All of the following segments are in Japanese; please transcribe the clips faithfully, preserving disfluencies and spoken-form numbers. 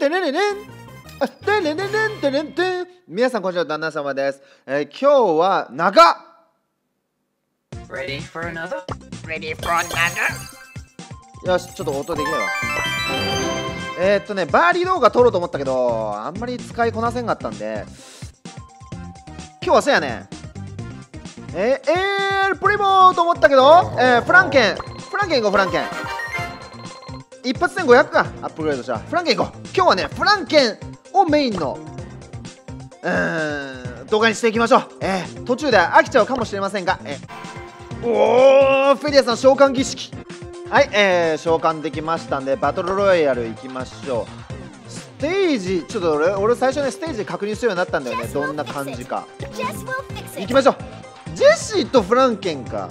てれれれんあてれれれんてれんてん。皆さんこんにちは、旦那様です。えー、今日は長っ Ready for another? Ready for another? よし、ちょっと音できないわ。えー、っとね、バーリー動画撮ろうと思ったけど、あんまり使いこなせんかったんで、今日はそうやね、えー、エールプリモと思ったけど、えー、フランケン、フランケン行こう、フランケン。一発せんごひゃくか、アップグレードした。フランケン行こう。今日はね、フランケンをメインの、うーん、動画にしていきましょう。えー、途中で飽きちゃうかもしれませんが、えー、おー、フェリアさん召喚儀式。はい、えー、召喚できましたんで、バトルロイヤル行きましょう。ステージ、ちょっと俺、俺最初ね、ステージ確認するようになったんだよね、どんな感じか。行きましょう。ジェシーとフランケンか。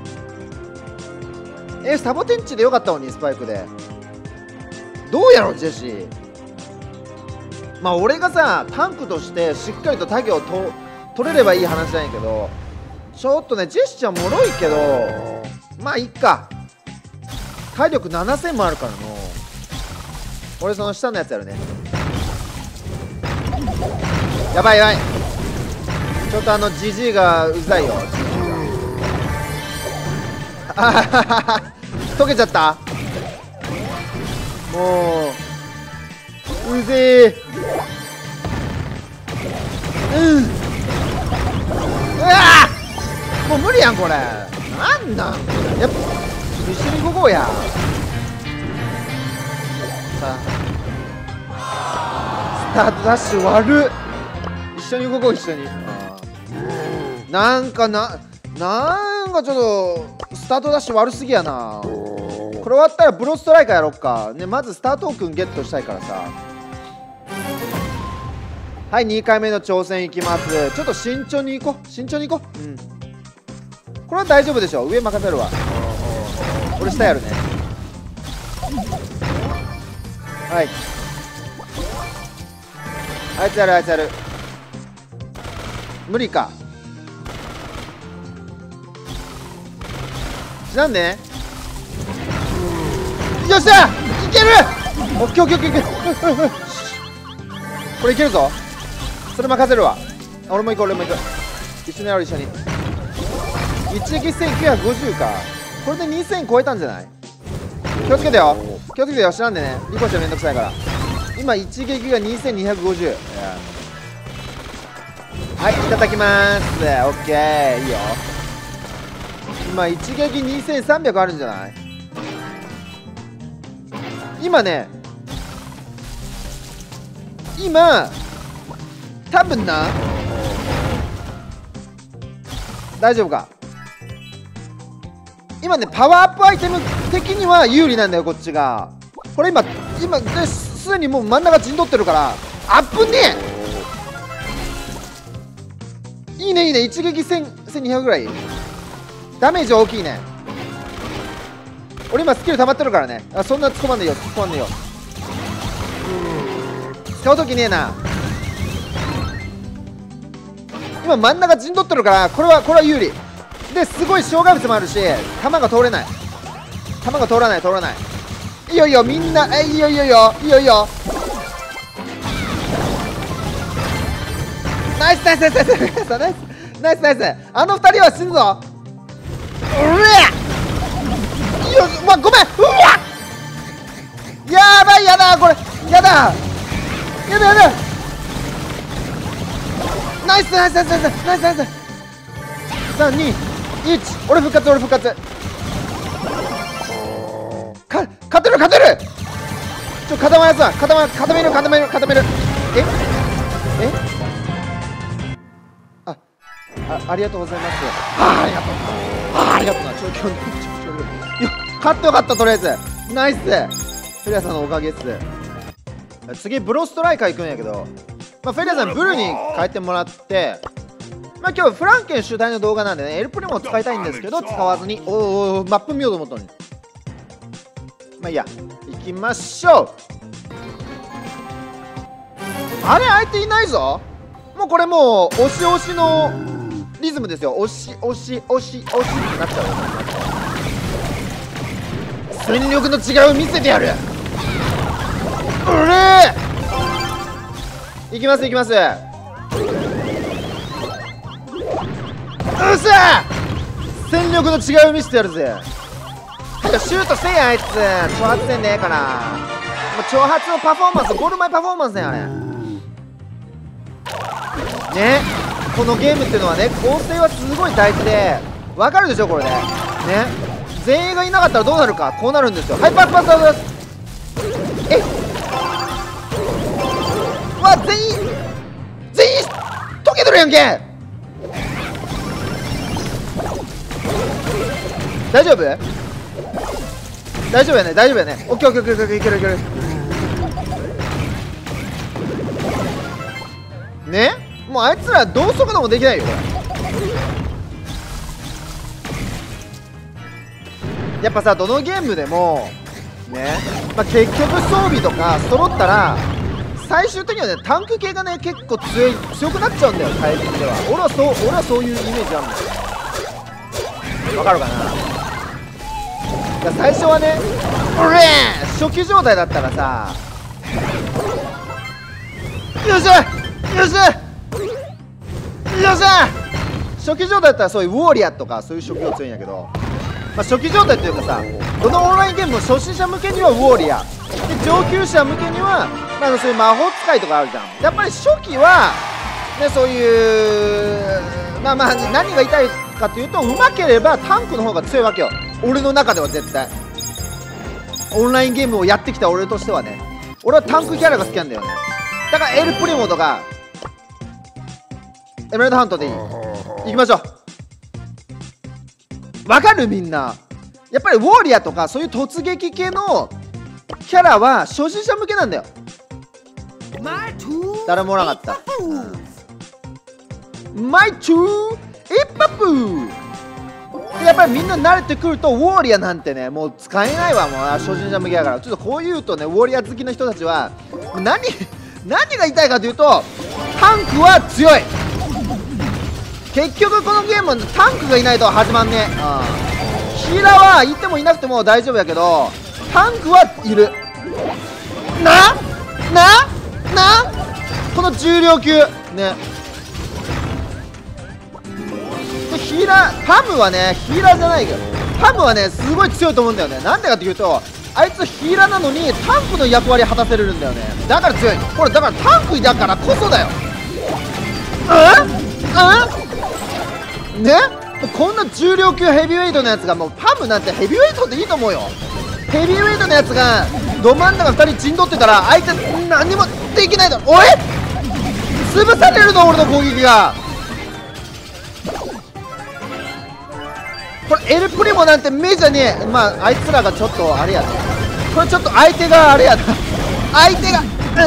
えー、サボテンチでよかったのに、スパイクで。どうやろう、ジェシー。まあ、俺がさ、タンクとしてしっかりとタゲをと取れればいい話なんやけど、ちょっとね、ジェシーちゃんもろいけど、まあ、いっか。体力ななせんもあるからの。俺その下のやつやるね。やばいやばい。ちょっとあのジジイがうざいよ。あははは溶けちゃった。もううぜえ。うんうわーもう無理やんこれ。なんなんやっぱ一緒に動こうや。さあスタートダッシュ悪っ。一緒に動こう一緒に。なんかななんかちょっとスタートダッシュ悪すぎやな。これ終わったらブロストライカーやろっかね。まずスタートークンゲットしたいからさ。はい、にかいめの挑戦いきます。ちょっと慎重にいこう慎重にいこう。うん、これは大丈夫でしょ。上任せるわ。俺下やるね。はいあいつやるあいつやる。無理か。知らんね。よっしゃいける。オッケーオッケーオッケーオッケーこれいけるぞ。それ任せるわ。俺も行こう俺も行く。一緒にやろう一緒に。一撃せんきゅうひゃくごじゅうか。これでにせん超えたんじゃない。気をつけてよ気をつけてよ。知らんでね、リコちゃんめんどくさいから。今一撃がにせんにひゃくごじゅう。はい、いただきまーす。オッケー、いいよ。今一撃にせんさんびゃくあるんじゃない。今ね、今多分な、大丈夫か。今ね、パワーアップアイテム的には有利なんだよこっちが。これ今今すでにもう真ん中陣取ってるからあっぶねえ。いいねいいね。一撃せんにひゃくぐらいダメージ大きいね。俺今スキル溜まってるからね。あ、そんな突っ込まんでいいよ突っ込まんでいいよ。使うときねえな。今真ん中陣取ってるからこれはこれは有利ですごい障害物もあるし弾が通れない。弾が通らない通らない。いいよいいよみんな。えいいよいいよいいよいいよいいよ。ナイスナイスナイスナイスナイスナイスナイスナイス。あの二人は死ぬぞ。うわっよし、うわごめん。うわやばいやだこれやだやだやだ。ナイスナイスナイスナイスナイスナイス。さんにいち俺復活俺復活。か勝てる勝てる。ちょ固まるやつは固まる固める固める固める。ええああありがとうございます。あありがとうあありがとうな。ちょちょちょちょよ勝ってよかった。とりあえずナイス。フェリアさんのおかげっす。次ブロストライカー行くんやけど、まあ、フェリアさんブルに変えてもらって、まあ、今日フランケン主体の動画なんでねエルプリモ使いたいんですけど使わずにおーおーマップ見ようと思ったのに。まあいいや行きましょう。あれ相手いないぞ。もうこれもう押し押しのリズムですよ。押し押し押し押しってなっちゃう。戦力の違いを見せてやる。うれーいきますいきます。うっしゃ戦力の違いを見せてやるぜ。シュートせえやあいつ。挑発せんねえかな。もう挑発のパフォーマンス、ゴール前パフォーマンスねあれね。このゲームっていうのはね、構成はすごい大事で、わかるでしょこれでね。全員がいなかったらどうなるか、こうなるんですよ。はい、パスパスパスパス。えっわ、全員全員溶けとるやんけ。大丈夫大丈夫やね、大丈夫やね。オッケーオッケーオッケーオッケー、いけるいけるね。もうあいつらどう速度もできないよ。やっぱさ、どのゲームでもね、まあ、結局装備とか揃ったら最終的にはね、タンク系がね結構強い強くなっちゃうんだよ、タイプでは。俺はそう俺はそういうイメージあるんだよ。わかるかな。いや最初はね、おれ初期状態だったらさ、よっしゃよっしゃよっしゃ初期状態だったらそういうウォーリアーとかそういう職業強いんやけど、まあ、初期状態っていうかさ、どのオンラインゲームも初心者向けにはウォーリアーで、上級者向けには、まあ、そういう魔法使いとかあるじゃん。やっぱり初期は、ね、そういうまあまあ何が言いたいかというと、うまければタンクの方が強いわけよ、俺の中では。絶対オンラインゲームをやってきた俺としてはね、俺はタンクキャラが好きなんだよね。だからエルプリモとかエメラルドハントでいい。行きましょう。わかるみんな。やっぱりウォーリアーとかそういう突撃系のキャラは初心者向けなんだよ。誰もおらなかった。マイチューエッパプー。やっぱりみんな慣れてくるとウォーリアーなんてね、もう使えないわ。もう初心者向けだから。ちょっとこう言うとね、ウォーリアー好きな人たちは何何が言いたいかというと、タンクは強い。結局このゲームはタンクがいないと始まんねえ。ヒーラーはいてもいなくても大丈夫やけど、タンクはいる。なななこの重量級ね。でヒーラーパムはね、ヒーラーじゃないけどパムはねすごい強いと思うんだよね。なんでかっていうと、あいつヒーラーなのにタンクの役割果たせれるんだよね。だから強い。これだからタンクだからこそだよ。うんうんね、こんな重量級ヘビーウェイトのやつが、もうパムなんてヘビーウェイトでいいと思うよ。ヘビーウェイトのやつがど真ん中ふたり陣取ってたら相手何もできないだろ。おい潰されるの俺の攻撃が。これエルプリモなんて目じゃねえ。まああいつらがちょっとあれやね。これちょっと相手があれやな。相手が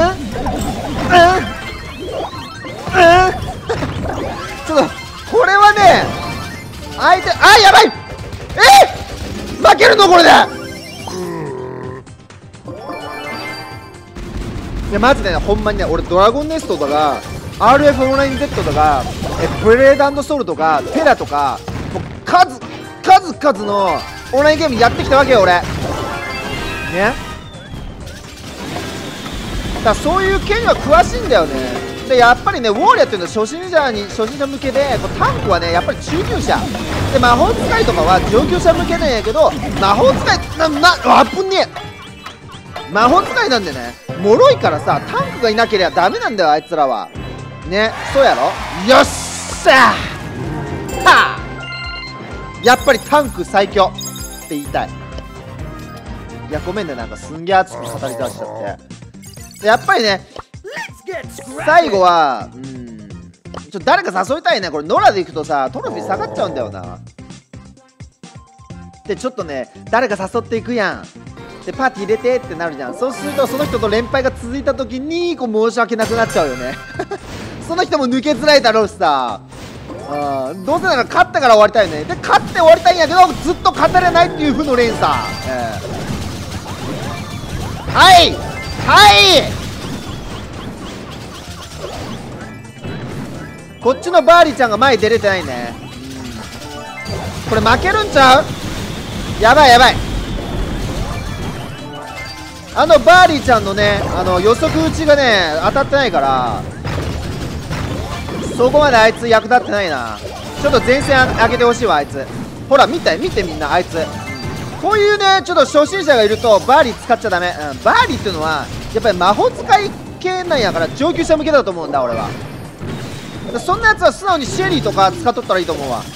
うんうんうんちょっとこれはね、相手、あ、やばい。えー、負けるのこれで。いやマジでね、ほんまにね、俺ドラゴンネストとか アールエフ オンライン Z とかえブレード&ソウルとかテラとか、もう数数々のオンラインゲームやってきたわけよ俺ね。だからそういう系には詳しいんだよね。でやっぱりね、ウォーリアーっていうのは初心者に初心者向けで、こうタンクはねやっぱり中級者で、魔法使いとかは上級者向けなんやけど、魔法使いななあっぶんねえ魔法使いなんでね、脆いからさ、タンクがいなければダメなんだよあいつらはね。そうやろ。よっしゃーはあ、やっぱりタンク最強って言いたい。いやごめんね、なんかすんげえ熱く語り出しちゃって。やっぱりね最後は、うん、ちょっと誰か誘いたいね。これノラで行くとさトロフィー下がっちゃうんだよな。でちょっとね、誰か誘っていくやん。でパーティー入れてってなるじゃん。そうするとその人と連敗が続いた時にこう申し訳なくなっちゃうよねその人も抜けづらいだろうしさ、うん、どうせなら勝ったから終わりたいよね。で勝って終わりたいんやけど、ずっと勝たれないっていう負の連鎖、えー、はいはいこっちのバーリーちゃんが前出れてないね。これ負けるんちゃう。やばいやばい。あのバーリーちゃんのね、あの予測打ちがね当たってないから、 そこまであいつ役立ってないな。ちょっと前線上げてほしいわあいつ。ほら見て見てみんなあいつ。こういうねちょっと初心者がいるとバーリー使っちゃダメ、うん、バーリーっていうのはやっぱり魔法使い系なんやから上級者向けだと思うんだ俺は。そんなやつは素直にシェリーとか使っとったらいいと思うわ。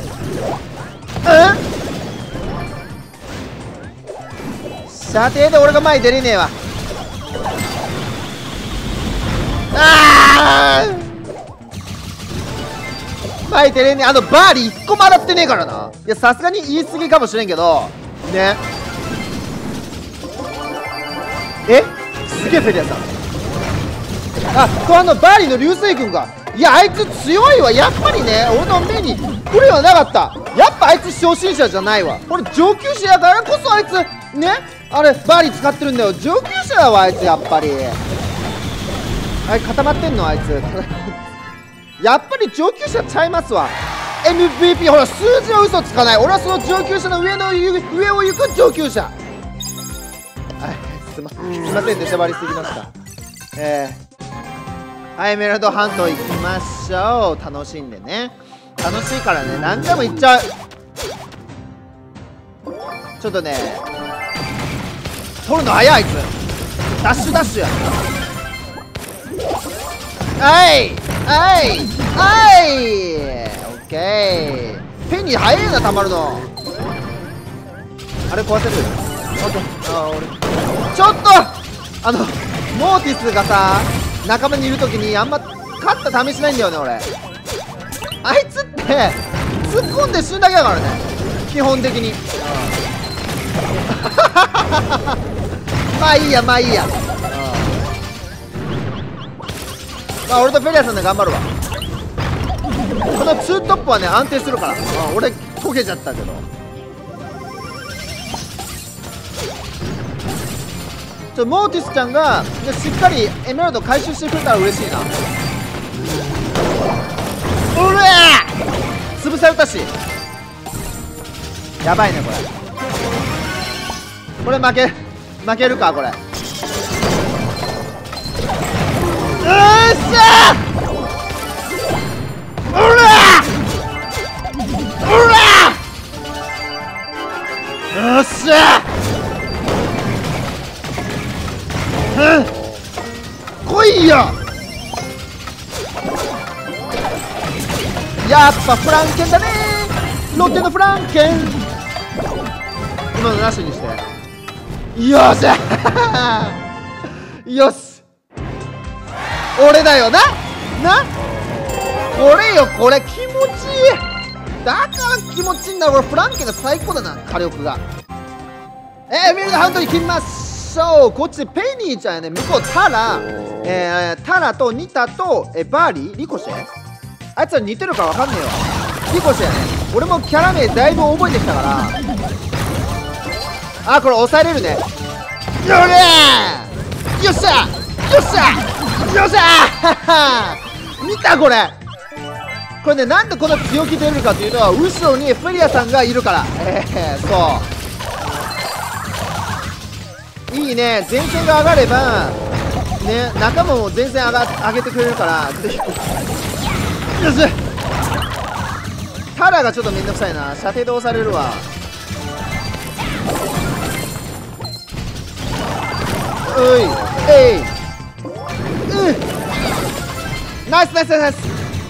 うん射程で俺が前に出れねえわ。ああ前に出れねえ。あのバーリーいっこも洗ってねえからな。いやさすがに言い過ぎかもしれんけどね。えすげえフェリアさん。あこれあのバーリーの流星群がいやあいつ強いわやっぱりね。俺の目にこれはなかった。やっぱあいつ初心者じゃないわ。俺上級者やからこそあいつねあれバーリー使ってるんだよ。上級者だわあいつやっぱり。あれ固まってんのあいつやっぱり上級者ちゃいますわ。 エムブイピー ほら数字は嘘つかない。俺はその上級者の上の上を行く上級者。すいません出しゃばりすぎました。えー、はいエメラルドハント行きましょう。楽しんでね楽しいからね何回も行っちゃう。ちょっとね取るの早いあいつ。ダッシュダッシュや。はいはいはいオッケー。ペンに早いなたまるの。あれ壊せる。オッケー。あ俺ちょっとあのモーティスがさ仲間にいるときにあんま勝った試しないんだよね俺。あいつって突っ込んで死ぬだけだからね基本的にまあいいやまあいいや。まあ俺とフェリアさんで頑張るわ。このツートップはね安定するから。俺溶けちゃったけどちょモーティスちゃんがしっかりエメラルド回収してくれたら嬉しいな。うれー潰されたしやばいねこれ。これ負け負けるかこれ。うーっしゃうらうらよっしゃうん来いよ。やっぱフランケンだねロッテのフランケン。今のなしにしてよっしゃよし俺だよななこれよこれ気持ちいい。だから気持ちいいんだ。俺フランケンが最高だな火力が。えー、ミルドハントに切ります。そうこっちペニーちゃんやね。向こうタラ、えー、タラとニタと、えー、バーリーリコシェあいつら似てるかわかんねえわ。リコシェやね。俺もキャラ名だいぶ覚えてきたからあこれ抑えれるね。よれーよっしゃよっしゃよっしゃ見たこれこれねなんでこんな強気出るかというと後ろにフェリアさんがいるから。えー、そういいね前線が上がればね仲間も前線上が上げてくれるからよしタラがちょっとめんどくさいな。射程で押されるわ。おいえいうんナイスナイスナイス。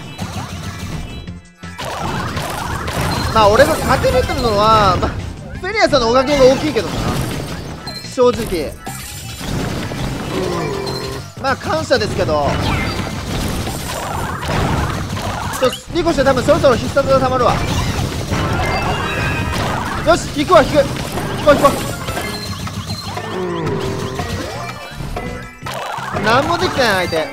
まあ俺が勝てるってのは、まあ、フェリアさんのおかげが大きいけどな正直。まあ感謝ですけどちょリコして多分そろそろ必殺がたまるわ。よし引くわ引く引こう引こう。何もできてない相手ね。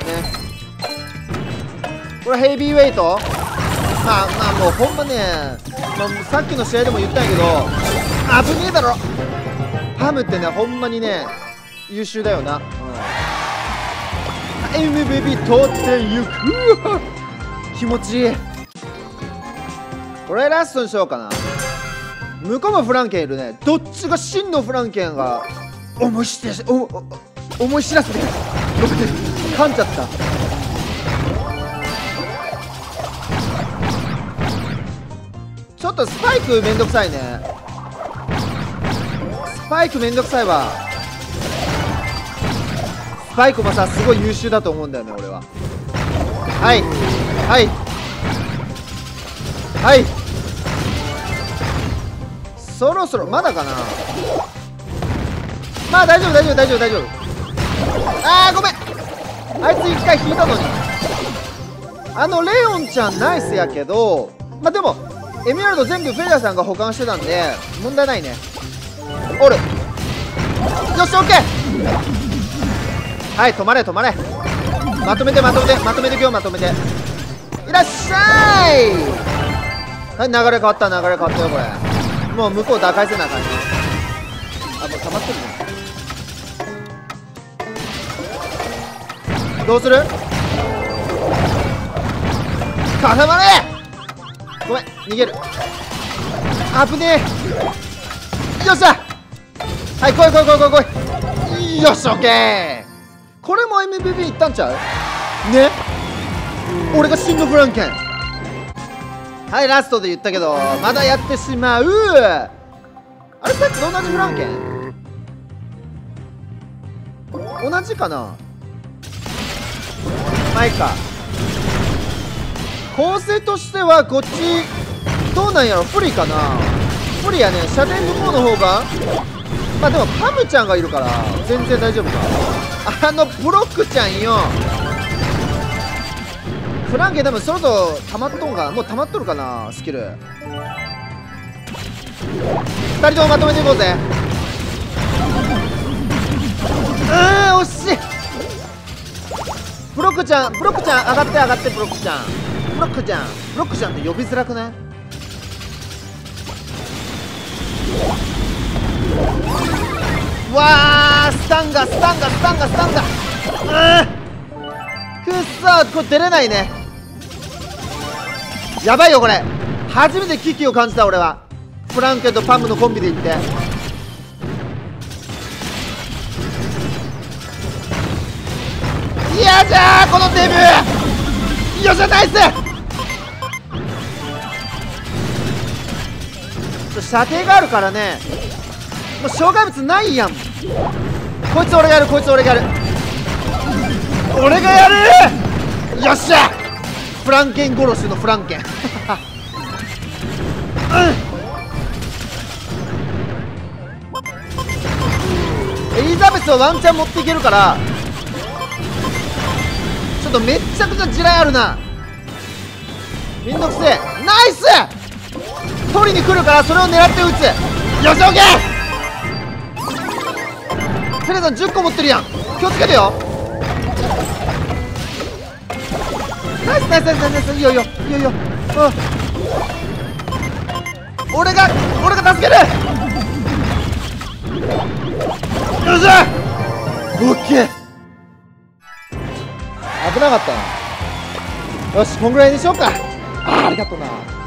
これヘビーウェイトまあまあもうほんまね、まあ、さっきの試合でも言ったんやけど危ねえだろハムってねほんまにね優秀だよな、うん、エムブイピー 取ってゆく気持ちいい。これラストにしようかな。向こうもフランケンいるね。どっちが真のフランケンが思い知っておお思い知らせて噛んじゃった。 ちょっとスパイクめんどくさいね。スパイクめんどくさいわ。スパイクもさすごい優秀だと思うんだよね俺は。はいはいはい、そろそろまだかな。まあ大丈夫大丈夫大丈夫大丈夫。あーごめん、あいつ一回引いたのに。あのレオンちゃんナイスやけど、まあでもエメラルド全部フェリアさんが保管してたんで問題ないね。おる、よしオッケー。はい、止まれ止まれ、まとめてまとめてまとめて今日まとめていらっしゃい。はい、流れ変わった流れ変わったよこれ。もう向こう打開せなあかんよ。あ、もう溜まってるね。どうする、固まれ。ごめん逃げる、あぶねえ。よっしゃ、はい、来い来い来い来い来い。よしオッケー。これも エムブイピー いったんちゃうね。俺が真のフランケン。はい、ラストで言ったけどまだやってしまう。あれさっきと同じフランケン同じかな。まあいいか。構成としてはこっちどうなんやろ。不利かな。不利やね。射程向こうの方が、まあでもパムちゃんがいるから全然大丈夫か。あのブロックちゃんよ。フランケン多分そろそろ溜まっとんか。もう溜まっとるかなスキル。ふたりともまとめていこうぜ。うーん惜しい。ブロックちゃんブロックちゃん上がって上がって。ブロックちゃんブロックちゃんブロックちゃんって呼びづらくない？うわー、スタンガスタンガスタンガスタンガ。うーくっそー、これ出れないね。やばいよこれ。初めて危機を感じた俺は。フランケンとパムのコンビで行って。いやじゃーこのデビュー。よっしゃナイス。射程があるからね、もう障害物ないやん。こいつ俺がやる、こいつ俺がやる、俺がやる。よっしゃフランケン殺しのフランケンうん、エリザベスはワンチャン持っていけるから、ちょっとめっちゃくちゃ地雷あるな。めんどくせえ。ナイス取りに来るからそれを狙って撃つ。よしオッケー。セレさんじゅっこ持ってるやん、気をつけてよ。ナイスナイスナイスナイス、いいよいいよいいよいいよ、うん、俺が俺が助ける。よっしゃオッケー。危なかったな。よしこんぐらいにしようか。あーありがとうな。